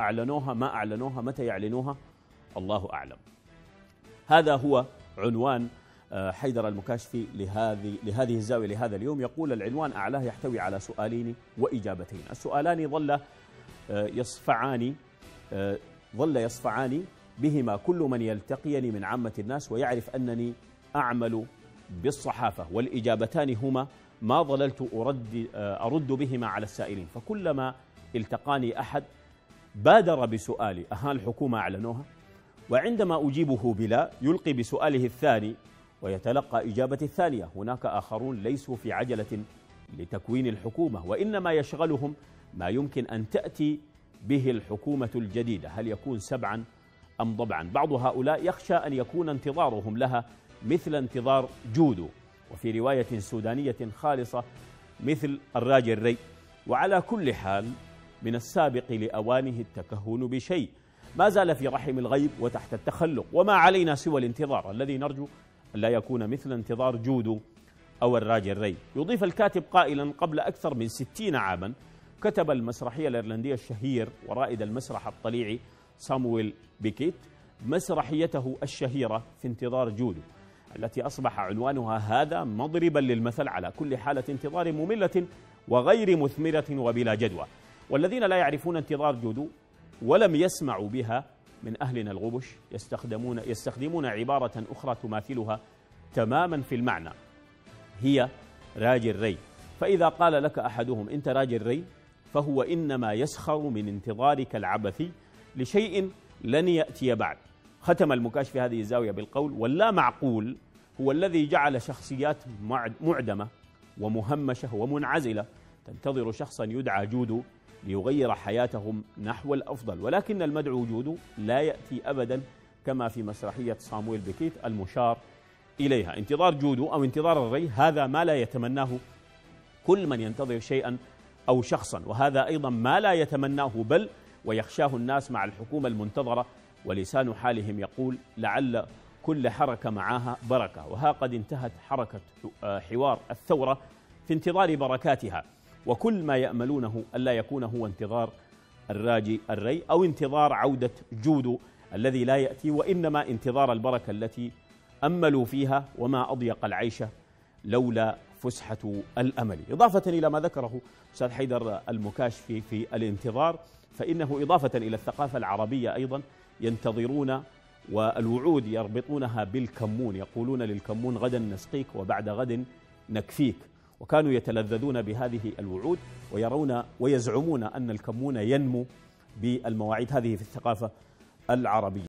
أعلنوها ما أعلنوها متى يعلنوها الله أعلم. هذا هو عنوان حيدر المكاشفي لهذه الزاوية لهذا اليوم. يقول العنوان أعلاه يحتوي على سؤالين وإجابتين. السؤالان ظل يصفعان بهما كل من يلتقيني من عامة الناس ويعرف أنني أعمل بالصحافة، والإجابتان هما ما ظللت أرد بهما على السائلين، فكلما التقاني أحد بادر بسؤالي أها الحكومة أعلنوها؟ وعندما أجيبه بلا يلقي بسؤاله الثاني ويتلقى إجابة الثانية. هناك آخرون ليسوا في عجلة لتكوين الحكومة، وإنما يشغلهم ما يمكن أن تأتي به الحكومة الجديدة، هل يكون سبعا أم ضبعا. بعض هؤلاء يخشى أن يكون انتظارهم لها مثل انتظار جودو، وفي رواية سودانية خالصة مثل الراجل ري. وعلى كل حال من السابق لأوانه التكهن بشيء ما زال في رحم الغيب وتحت التخلق، وما علينا سوى الانتظار الذي نرجو أن لا يكون مثل انتظار جودو أو الراجل ري. يضيف الكاتب قائلا: قبل أكثر من 60 عاما كتب المسرحية الإيرلندية الشهير ورائد المسرح الطليعي صامويل بيكيت مسرحيته الشهيرة في انتظار جودو، التي أصبح عنوانها هذا مضربا للمثل على كل حالة انتظار مملة وغير مثمرة وبلا جدوى. والذين لا يعرفون انتظار جودو ولم يسمعوا بها من أهلنا الغبش يستخدمون عبارة أخرى تماثلها تماما في المعنى، هي راجل ري. فإذا قال لك أحدهم أنت راجل ري فهو إنما يسخر من انتظارك العبثي لشيء لن يأتي بعد. ختم المكاشف هذه الزاوية بالقول: واللا معقول هو الذي جعل شخصيات معدمة ومهمشة ومنعزلة تنتظر شخصا يدعى جودو ليغير حياتهم نحو الأفضل، ولكن المدعو جودو لا يأتي أبدا كما في مسرحية صامويل بيكيت المشار إليها. انتظار جودو أو انتظار الري هذا ما لا يتمناه كل من ينتظر شيئا أو شخصا، وهذا أيضا ما لا يتمناه بل ويخشاه الناس مع الحكومة المنتظرة، ولسان حالهم يقول لعل كل حركة معها بركة. وها قد انتهت حركة حوار الثورة في انتظار بركاتها، وكل ما يأملونه ألا يكون هو انتظار الري أو انتظار عودة جودو الذي لا يأتي، وإنما انتظار البركة التي أملوا فيها، وما أضيق العيش لولا فسحة الأمل. إضافة إلى ما ذكره أستاذ حيدر المكاشفي في الانتظار، فإنه إضافة إلى الثقافة العربية أيضا ينتظرون، والوعود يربطونها بالكمون، يقولون للكمون غدا نسقيك وبعد غد نكفيك، وكانوا يتلذذون بهذه الوعود ويرون ويزعمون أن الكمون ينمو بالمواعيد. هذه في الثقافة العربية.